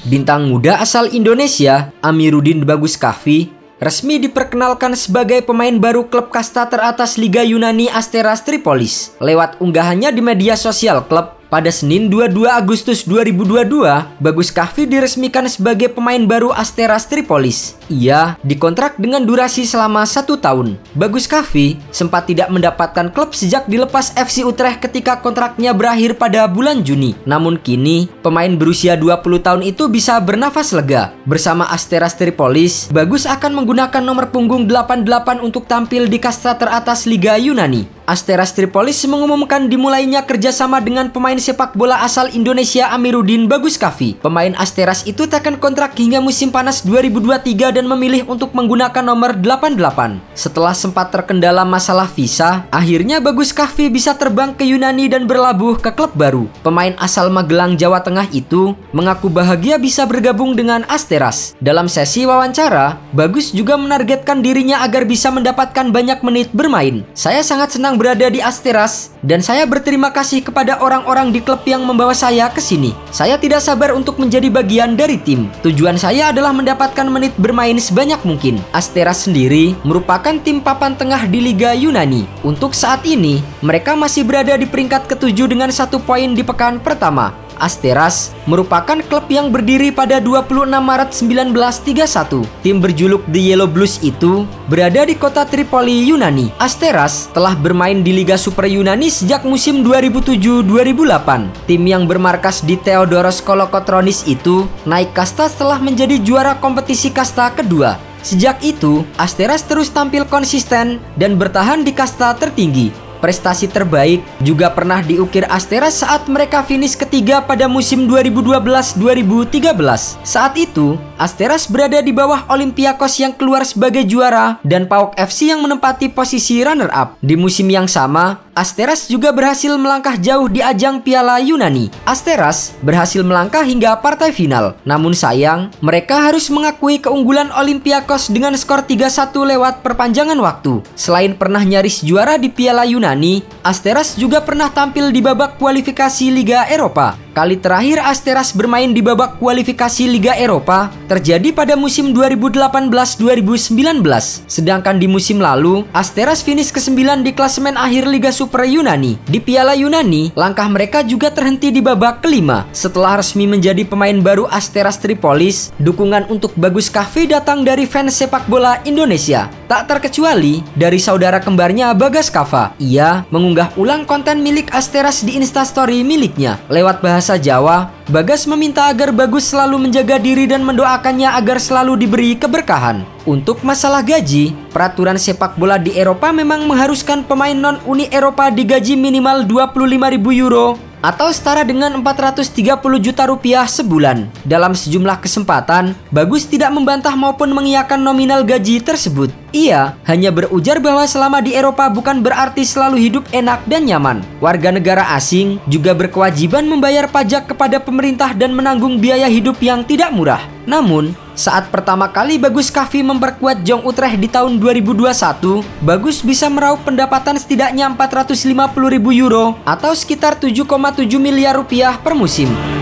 Bintang muda asal Indonesia, Amiruddin Bagus Kahvi, resmi diperkenalkan sebagai pemain baru klub kasta teratas Liga Yunani Asteras Tripolis. Lewat unggahannya di media sosial klub, pada Senin 22 Agustus 2022, Bagus Kahvi diresmikan sebagai pemain baru Asteras Tripolis. Ia dikontrak dengan durasi selama 1 tahun. Bagus Kahvi sempat tidak mendapatkan klub sejak dilepas FC Utrecht ketika kontraknya berakhir pada bulan Juni. Namun kini, pemain berusia 20 tahun itu bisa bernafas lega. Bersama Asteras Tripolis, Bagus akan menggunakan nomor punggung 88 untuk tampil di kasta teratas Liga Yunani. Asteras Tripolis mengumumkan dimulainya kerjasama dengan pemain sepak bola asal Indonesia Amiruddin Bagus Kahvi. Pemain Asteras itu tekan kontrak hingga musim panas 2023 dan memilih untuk menggunakan nomor 88. Setelah sempat terkendala masalah visa, akhirnya Bagus Kahvi bisa terbang ke Yunani dan berlabuh ke klub baru. Pemain asal Magelang, Jawa Tengah itu mengaku bahagia bisa bergabung dengan Asteras. Dalam sesi wawancara, Bagus juga menargetkan dirinya agar bisa mendapatkan banyak menit bermain. "Saya sangat senang berada di Asteras dan saya berterima kasih kepada orang-orang di klub yang membawa saya ke sini. Saya tidak sabar untuk menjadi bagian dari tim. Tujuan saya adalah mendapatkan menit bermain sebanyak mungkin." Asteras sendiri merupakan tim papan tengah di Liga Yunani. Untuk saat ini, mereka masih berada di peringkat ke-7 dengan 1 poin di pekan pertama. Asteras merupakan klub yang berdiri pada 26 Maret 1931. Tim berjuluk The Yellow Blues itu berada di kota Tripoli, Yunani. Asteras telah bermain di Liga Super Yunani sejak musim 2007-2008. Tim yang bermarkas di Theodoros Kolokotronis itu naik kasta setelah menjadi juara kompetisi kasta kedua. Sejak itu, Asteras terus tampil konsisten dan bertahan di kasta tertinggi. Prestasi terbaik juga pernah diukir Asteras saat mereka finish ketiga pada musim 2012-2013. Saat itu, Asteras berada di bawah Olympiakos yang keluar sebagai juara dan PAOK FC yang menempati posisi runner-up. Di musim yang sama, Asteras juga berhasil melangkah jauh di ajang Piala Yunani. Asteras berhasil melangkah hingga partai final. Namun sayang, mereka harus mengakui keunggulan Olympiakos dengan skor 3-1 lewat perpanjangan waktu. Selain pernah nyaris juara di Piala Yunani, Asteras juga pernah tampil di babak kualifikasi Liga Eropa. Kali terakhir Asteras bermain di babak kualifikasi Liga Eropa terjadi pada musim 2018-2019. Sedangkan di musim lalu, Asteras finish ke-9 di klasemen akhir Liga Super Yunani. Di Piala Yunani, langkah mereka juga terhenti di babak kelima. Setelah resmi menjadi pemain baru Asteras Tripolis, dukungan untuk Bagus Kahvi datang dari fans sepak bola Indonesia. Tak terkecuali dari saudara kembarnya Bagas Kava. Ia mengunggah ulang konten milik Asteras di Instastory miliknya. Lewat bahasa Jawa, Bagas meminta agar Bagus selalu menjaga diri dan mendoakannya agar selalu diberi keberkahan. Untuk masalah gaji, peraturan sepak bola di Eropa memang mengharuskan pemain non-Uni Eropa digaji minimal 25.000 euro atau setara dengan 430 juta rupiah sebulan. Dalam sejumlah kesempatan, Bagus tidak membantah maupun mengiyakan nominal gaji tersebut. Ia hanya berujar bahwa selama di Eropa bukan berarti selalu hidup enak dan nyaman. Warga negara asing juga berkewajiban membayar pajak kepada pemerintah dan menanggung biaya hidup yang tidak murah. Namun, saat pertama kali Bagus Kahvi memperkuat Jong Utrecht di tahun 2021, Bagus bisa meraup pendapatan setidaknya 450.000 euro atau sekitar 7,7 miliar rupiah per musim.